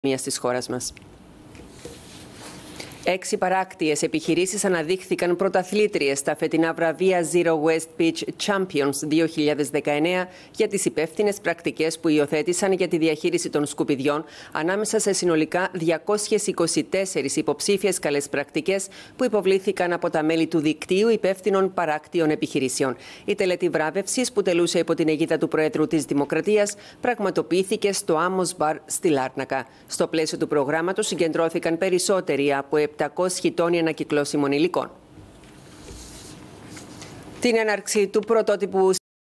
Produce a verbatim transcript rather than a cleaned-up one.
της χώρας μας. Έξι παράκτιες επιχειρήσεις αναδείχθηκαν πρωταθλήτριες στα φετινά βραβεία Zero Waste Beach Champions δύο χιλιάδες δεκαεννέα για τις υπεύθυνες πρακτικές που υιοθέτησαν για τη διαχείριση των σκουπιδιών ανάμεσα σε συνολικά διακόσιες είκοσι τέσσερις υποψήφιες καλές πρακτικές που υποβλήθηκαν από τα μέλη του δικτύου υπεύθυνων παράκτιων επιχειρήσεων. Η τελετή βράβευσης, που τελούσε υπό την αιγίδα του Προέδρου της Δημοκρατίας, πραγματοποιήθηκε στο Άμμος Μπαρ στη Λάρνακα. Στο πλαίσιο του προγράμματος συγκεντρώθηκαν περισσότεροι από επτακόσιοι τόνοι ανακυκλώσιμων υλικών. Την έναρξη του πρωτότυπου